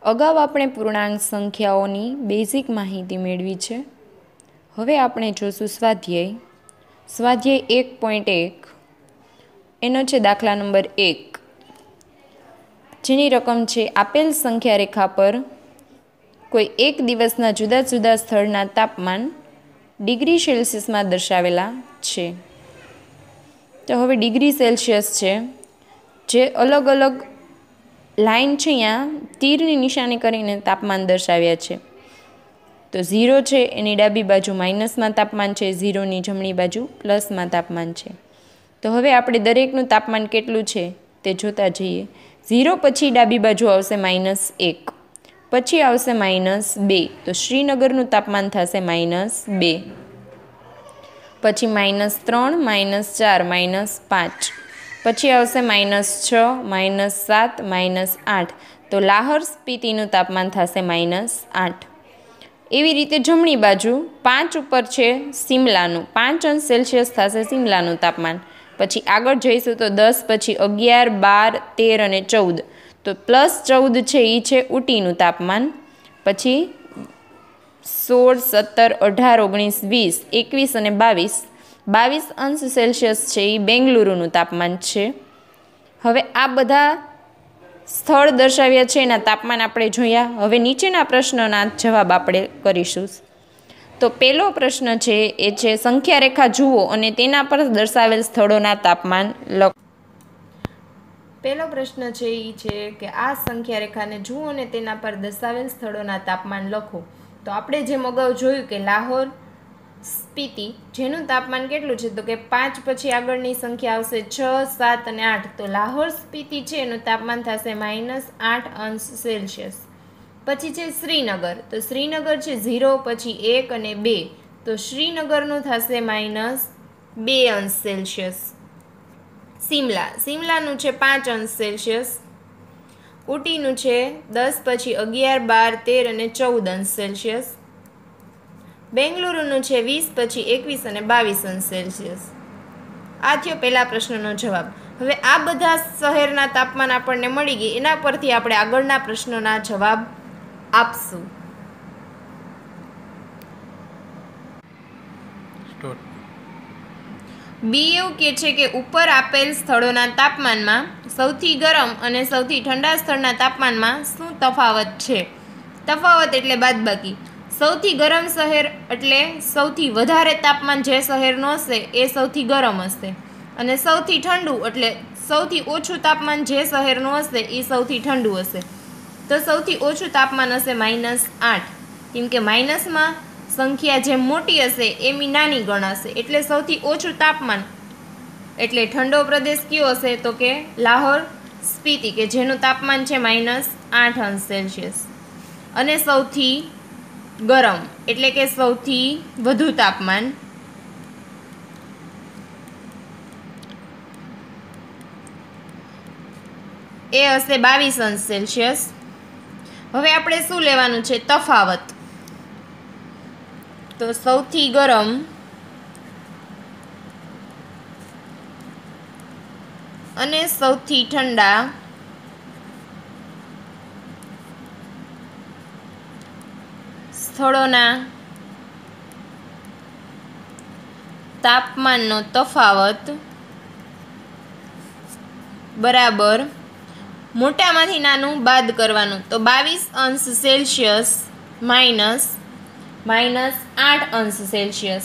અગાઉ આપણે પૂર્ણાંક સંખ્યાઓની બેઝિક માહિતી મેળવી છે. હવે આપણે જોશું સ્વાધ્યાય. સ્વાધ્યાય 1.1 એનો છે દાખલા નંબર 1, જેની રકમ છે આપેલ સંખ્યા રેખા પર કોઈ એક દિવસના જુદા જુદા સ્થળના તાપમાન ડિગ્રી સેલ્સિયસમાં દર્શાવેલા છે. તો હવે ડિગ્રી સેલ્સિયસ છે, જે અલગ અલગ લાઈન છે અહીંયા તીરની નિશાની કરીને તાપમાન દર્શાવ્યા છે. તો 0 છે એની ડાબી બાજુ માઇનસમાં તાપમાન છે, 0ની જમણી બાજુ પ્લસમાં તાપમાન છે. તો હવે આપણે દરેકનું તાપમાન કેટલું છે તે જોતા જઈએ. 0 પછી ડાબી બાજુ આવશે -1, પછી આવશે -2, તો શ્રીનગરનું તાપમાન થશે -2, પછી -3, -4, -5, પછી આવશે -6, -7, -8, તો લાહોર સ્પીતિનું તાપમાન થશે -8. એવી રીતે જમણી બાજુ 5 ઉપર છે સિમલાનું, 5 અંશ સેલ્સિયસ થશે સિમલાનું તાપમાન. પછી આગળ જઈશું તો 10, પછી 11, 12, 13 અને 14, તો +14 છે એ છે ઉટીનું તાપમાન. પછી 16, 17, 18, 19, 20, 21 અને 22 અંશ સેલ્સિયસ છે એ બેંગલુરુનું તાપમાન છે. હવે આ બધા સ્થળ દર્શાવ્યા છે એના તાપમાન આપણે જોયા. હવે નીચેના પ્રશ્નોના જવાબ આપણે કરીશું. તો પહેલો પ્રશ્ન છે એ છે સંખ્યા રેખા જુઓ અને તેના પર દર્શાવેલ સ્થળોના તાપમાન લખો. પહેલો પ્રશ્ન છે એ છે કે આ સંખ્યા રેખાને જુઓ અને તેના પર દર્શાવેલ સ્થળોના તાપમાન લખો. તો આપણે જેમ અગાઉ જોયું કે લાહોર સ્પીતિ જેનું તાપમાન કેટલું છે, તો કે 5 પછી આગળની સંખ્યા આવશે 6, 7 અને 8. તો લાહોર સ્પીતિ છે એનું તાપમાન થશે -8 અંશ સેલ્સિયસ. પછી છે શ્રીનગર, તો શ્રીનગર છે 0 પછી 1 અને 2, તો શ્રીનગરનું થશે -2 અંશ સેલ્સિયસ. સિમલાનું છે 5 અંશ સેલ્સિયસ. ઉટીનું છે 10 પછી 11, 12, 13 અને 14 અંશ સેલ્સિયસ. બેંગલુરુનું છે 20 પછી 21 અને 22 અંશ સેલ્સિયસ. આ થયો પહેલા પ્રશ્નનો જવાબ. હવે આ બધા શહેરના તાપમાન આપણને મળી ગઈ, એના પરથી આપણે આગળના પ્રશ્નોના જવાબ આપશું. બી એવું કહે છે કે ઉપર આપેલ સ્થળોના તાપમાનમાં સૌથી ગરમ અને સૌથી ઠંડા સ્થળના તાપમાનમાં શું તફાવત છે? તફાવત એટલે બાદબાકી. સૌથી ગરમ શહેર એટલે સૌથી વધારે તાપમાન જે શહેરનું હશે એ સૌથી ગરમ હશે, અને સૌથી ઠંડુ એટલે સૌથી ઓછું તાપમાન જે શહેરનું હશે એ સૌથી ઠંડુ હશે. તો સૌથી ઓછું તાપમાન હશે -8, કેમ કે માઇનસમાં સંખ્યા જેમ મોટી હશે એમ નાની ગણાશે, એટલે સૌથી ઓછું તાપમાન એટલે ઠંડો પ્રદેશ કયો હશે? તો કે લાહોર સ્પીતિ, કે જેનું તાપમાન છે -8 અંશ સેલ્સિયસ. અને સૌથી ગરમ એટલે કે સૌથી વધુ તાપમાન એ હશે 22 અંશ સેલ્સિયસ. હવે આપણે શું લેવાનું છે? તફાવત. તો સૌથી ગરમ અને સૌથી ઠંડા સ્થળોના તાપમાનનો તફાવત બરાબર મોટામાંથી નાનું બાદ કરવાનું. તો 22 અંશ સેલ્સિયસ -8 અંશ સેલ્સિયસ.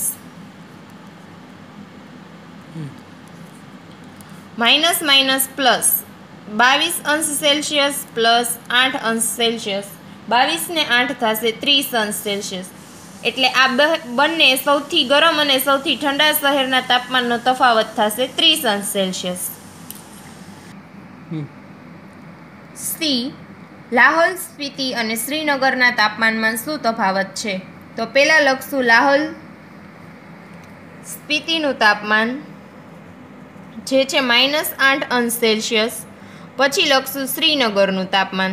માઇનસ માઇનસ પ્લસ 22 અંશ સેલ્સિયસ પ્લસ 8 અંશ સેલ્સિયસ. 22 ને 8 થશે 30 અંશ સેલ્સિયસ. એટલે આ બંને સૌથી ગરમ અને સૌથી ઠંડા શહેરના તાપમાનનો તફાવત થશે 30 અંશ સેલ્સિયસ. સી. લાહોલ સ્પીતિ અને શ્રીનગરના તાપમાનમાં શું તફાવત છે? તો પહેલાં લખશું લાહોલ સ્પીતિનું તાપમાન જે છે -8 અંશ સેલ્સિયસ. પછી લખશું શ્રીનગરનું તાપમાન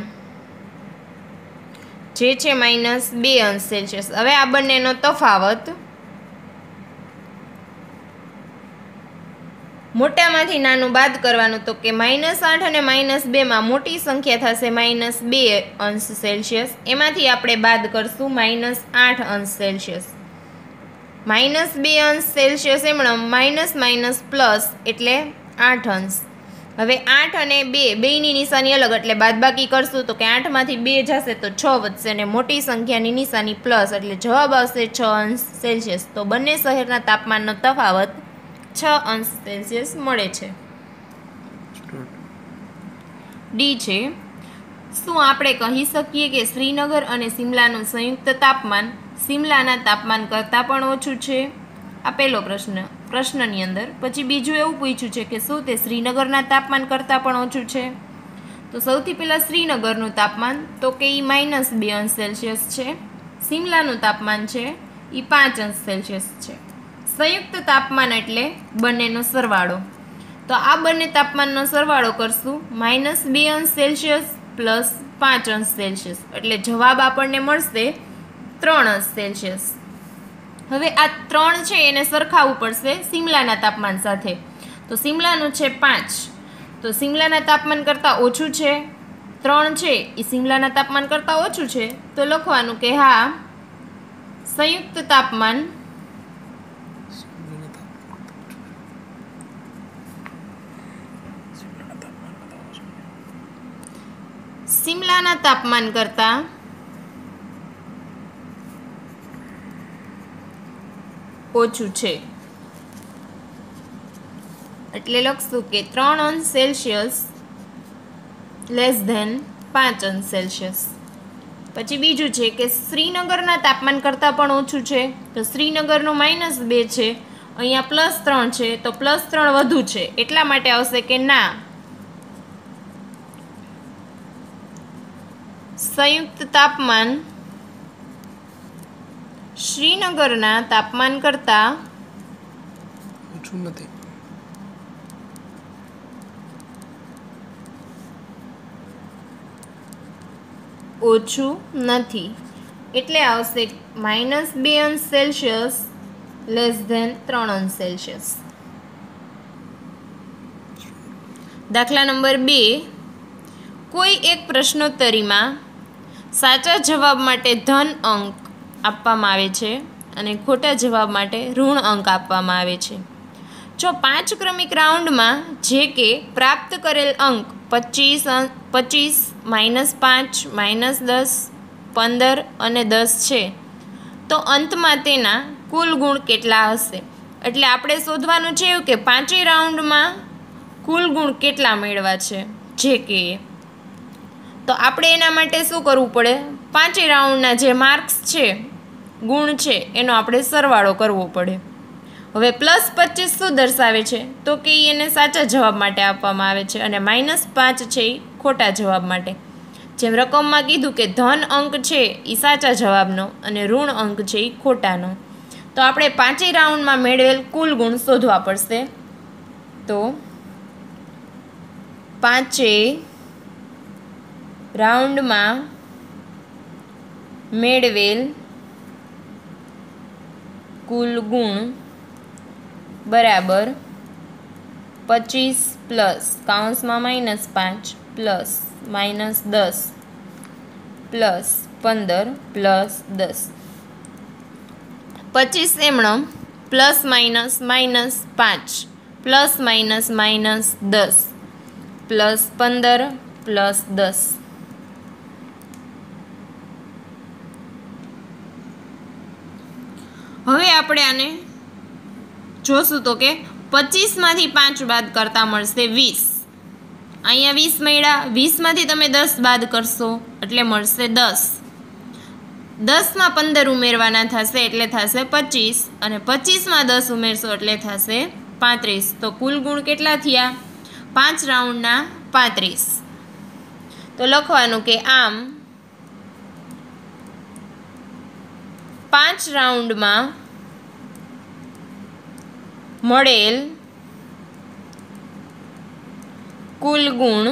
જે છે -2 અંશ સેલ્સિયસ. હવે આ બંનેનો તફાવત મોટામાંથી નાનું બાદ કરવાનું તો કે -8 અને -2 માં મોટી સંખ્યા થશે -2 અંશ સેલ્સિયસ. એમાંથી આપણે બાદ કરશું -8 અંશ સેલ્સિયસ. -2 અંશ સેલ્સિયસ એમણે માઇનસ માઇનસ પ્લસ એટલે 8 અંશ. હવે 8 અને 2 બેયની નિશાની અલગ એટલે બાદબાકી કરશું તો કે 8માંથી 2 જશે તો 6 વધશે અને મોટી સંખ્યાની નિશાની પ્લસ એટલે જવાબ આવશે 6 અંશ સેલ્સિયસ. તો બંને શહેરના તાપમાનનો તફાવત 6 અંશ સેલ્સિયસ મળે છે. ડી છે, શું આપણે કહી શકીએ કે શ્રીનગર અને સિમલાનું સંયુક્ત તાપમાન સિમલાના તાપમાન કરતાં પણ ઓછું છે? આ પહેલો પ્રશ્નની અંદર. પછી બીજું એવું પૂછ્યું છે કે શું તે શ્રીનગરના તાપમાન કરતાં પણ ઓછું છે? તો સૌથી પહેલાં શ્રીનગરનું તાપમાન તો કે એ -2 અંશ સેલ્સિયસ છે. સિમલાનું તાપમાન છે એ 5 અંશ સેલ્સિયસ છે. સંયુક્ત તાપમાન એટલે બંનેનો સરવાળો. તો આ બંને તાપમાનનો સરવાળો કરશું -2 અંશ સેલ્સિયસ પ્લસ 5 અંશ સેલ્સિયસ એટલે જવાબ આપણને મળશે 3 અંશ સેલ્સિયસ. હવે આ 3 છે એને સરખાવવું પડશે સિમલાના તાપમાન સાથે. તો સિમલાનું છે 5, તો સિમલાના તાપમાન કરતાં ઓછું છે. 3 છે એ સિમલાના તાપમાન કરતાં ઓછું છે તો લખવાનું કે હા સંયુક્ત તાપમાન સિમલાના તાપમાન કરતાં ઓછું છે. એટલે લખશું કે 3 અંશ સેલ્સિયસ લેસ ધેન 5 અંશ સેલ્સિયસ. પછી બીજું છે કે શ્રીનગરના તાપમાન કરતાં પણ ઓછું છે. તો શ્રીનગરનું -2 છે, અહીંયા +3 છે તો +3 વધુ છે એટલા માટે આવશે કે ના સંયુક્ત તાપમાન શ્રીનગરના તાપમાન કરતાં ઓછું નથી. ઓછું નથી એટલે આવશે -2 અંશ સેલ્સિયસ લેસ ધેન 3 અંશ સેલ્સિયસ. દાખલા નંબર 2, કોઈ એક પ્રશ્નોત્તરીમાં સાચા જવાબ માટે ધન અંક આપવામાં આવે છે અને ખોટા જવાબ માટે ઋણ અંક આપવામાં આવે છે. જો 5 ક્રમિક રાઉન્ડમાં જે કે પ્રાપ્ત કરેલ અંક 25, -5, -10, 15 અને 10 છે તો અંતમાં તેના કુલ ગુણ કેટલા હશે? એટલે આપણે શોધવાનું છે કે 5 રાઉન્ડમાં કુલ ગુણ કેટલા મેળવ્યા છે જે કે. તો આપણે એના માટે શું કરવું પડે? 5 રાઉન્ડના જે માર્ક્સ છે ગુણ છે એનો આપણે સરવાળો કરવો પડે. હવે +25 શું દર્શાવે છે? તો કે એને સાચા જવાબ માટે આપવામાં આવે છે અને -5 છે એ ખોટા જવાબ માટે. જેમ રકમમાં કીધું કે ધન અંક છે એ સાચા જવાબનો અને ઋણ અંક છે એ ખોટાનો. તો આપણે 5 રાઉન્ડમાં મેળવેલ કુલ ગુણ શોધવા પડશે. તો 5 રાઉન્ડમાં મેળવેલ કુલ ગુણ બરાબર 25 +(-5) પ્લસ -10 પ્લસ 15 પ્લસ 10. 25 એમણો +-5 પ્લસ -10 પ્લસ 15 પ્લસ 10. હવે આપણે આને જોશું તો કે 25માંથી 5 બાદ કરતાં મળશે 20. અહીંયા 20 મળ્યા, 20માંથી તમે 10 બાદ કરશો એટલે મળશે 10. 10માં 15 ઉમેરવાના થશે એટલે થશે 25 અને 25માં 10 ઉમેરશો એટલે થશે 35. તો કુલ ગુણ કેટલા થયા? 5 રાઉન્ડના 35. તો લખવાનું કે આમ 5 રાઉન્ડમાં મળેલ કુલ ગુણ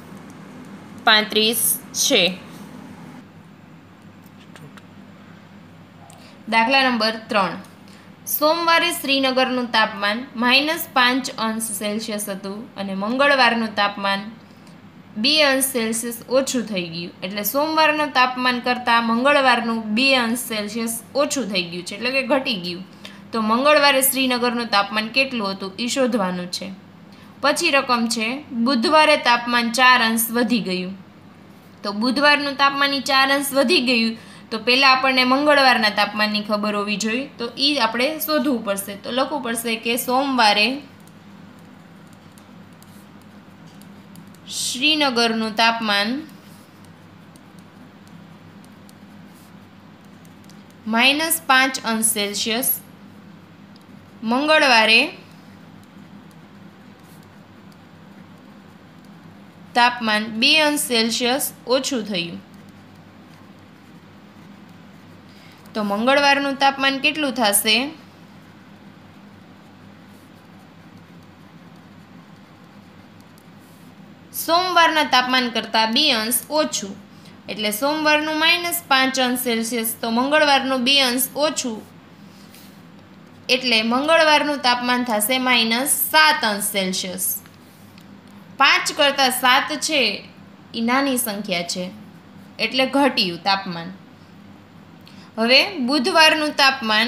35 છે. દાખલા નંબર 3, સોમવારે શ્રીનગરનું તાપમાન -5 અંશ સેલ્સિયસ હતું અને મંગળવારનું તાપમાન 2 અંશ સેલ્સિયસ ઓછું થઈ ગયું. એટલે સોમવારનું તાપમાન કરતાં મંગળવારનું 2 અંશ સેલ્સિયસ ઓછું થઈ ગયું છે, એટલે કે ઘટી ગયું. તો મંગળવારે શ્રીનગરનું તાપમાન કેટલું હતું એ શોધવાનું છે. પછી રકમ છે બુધવારે તાપમાન 4 અંશ વધી ગયું. તો બુધવારનું તાપમાન 4 અંશ વધી ગયું, તો પહેલાં આપણને મંગળવારના તાપમાનની ખબર હોવી જોઈએ, તો એ આપણે શોધવું પડશે. તો લખવું પડશે કે સોમવારે શ્રીનગરનું તાપમાન -5 અંશ સેલ્સિયસ, મંગળવારે તાપમાન 2 અંશ સેલ્સિયસ ઓછું થયું. તો મંગળવારનું તાપમાન કેટલું થશે? સોમવારના તાપમાન કરતાં 2 અંશ ઓછું. એટલે સોમવારનું -5 અંશ સેલ્સિયસ, તો મંગળવારનું 2 અંશ ઓછું, એટલે મંગળવારનું તાપમાન થશે -7 અંશ સેલ્સિયસ. 5 કરતાં 7 છે એ નાની સંખ્યા છે, એટલે ઘટ્યું તાપમાન. હવે બુધવારનું તાપમાન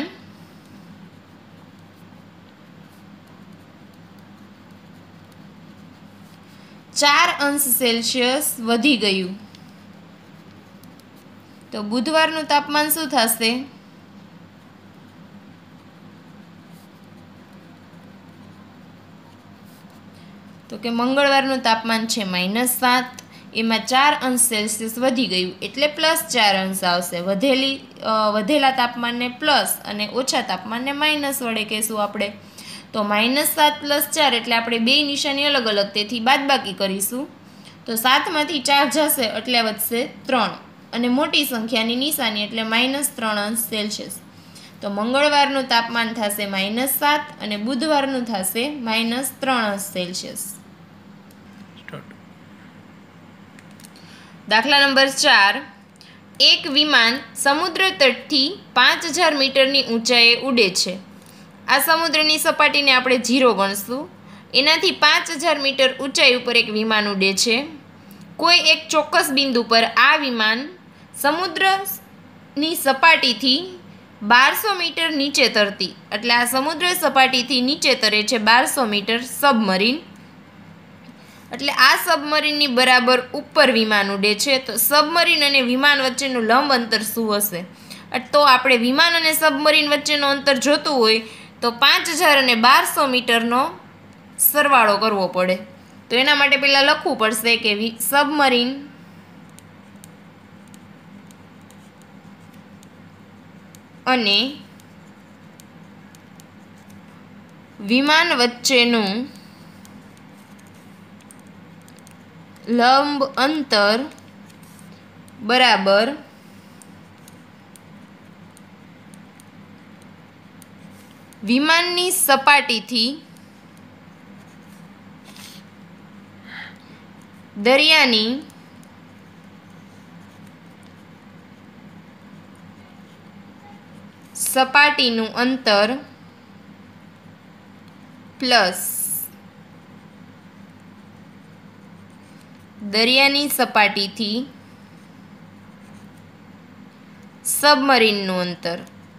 ચાર અંશ સેલ્સિયસ વધી ગયું. તો બુધવારનું તાપમાન શું થશે? તો કે મંગળવારનું તાપમાન છે -7, એમાં 4 અંશ સેલ્સિયસ વધી ગયું, એટલે +4 અંશ આવશે. વધેલા તાપમાનને પ્લસ અને ઓછા તાપમાનને માઇનસ વડે કહેશું આપણે. તો -7 + 4 એટલે આપણે બે નિશાની અલગ અલગ, તેથી બાદબાકી કરીશું. તો 7માંથી 4 જશે એટલે વધશે 3, અને મોટી સંખ્યાની નિશાની એટલે -3 અંશ સેલ્સિયસ. તો મંગળવારનું તાપમાન થશે -7 અને બુધવારનું થશે -3 અંશ સેલ્સિયસ. દાખલા નંબર 4. એક વિમાન સમુદ્ર તટથી 5000 મીટરની ઊંચાઈએ ઉડે છે. આ સમુદ્રની સપાટીને આપણે 0 ગણશું. એનાથી 5000 મીટર ઊંચાઈ ઉપર એક વિમાન ઉડે છે. કોઈ એક ચોક્કસ બિંદુ પર આ વિમાન સમુદ્રની સપાટીથી 1200 મીટર નીચે તરતી, એટલે આ સમુદ્ર સપાટીથી નીચે તરે છે 1200 મીટર સબમરીન. એટલે આ સબમરીનની બરાબર ઉપર વિમાન ઉડે છે. તો સબમરીન અને વિમાન વચ્ચેનું લંબ અંતર શું હશે? તો આપણે વિમાન અને સબમરીન વચ્ચેનું અંતર જોતું હોય તો 5000 અને 1200 મીટરનો સરવાળો કરવો પડે. તો એના માટે પહેલાં લખવું પડશે કે સબમરીન અને વિમાન વચ્ચેનું લંબ અંતર બરાબર વિમાનની સપાટીથી દરિયાની સપાટીનું અંતર પ્લસ દરિયાની સપાટીથી સબમરીનનું અંતર.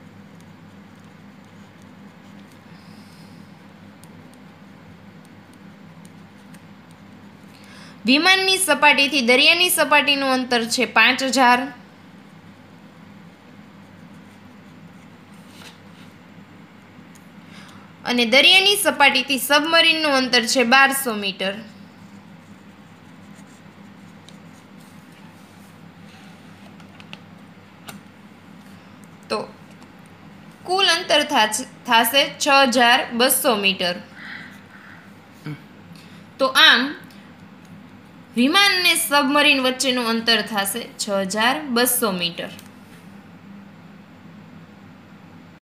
વિમાનની સપાટીથી દરિયાની સપાટીનું અંતર છે 5000 અને દરિયાની સપાટીથી સબમરીનનું અંતર છે 1200 મીટર. તો કુલ અંતર થશે 6200 મીટર. તો આમ વિમાન અને સબમરીન વચ્ચેનું અંતર થશે 6200 મીટર.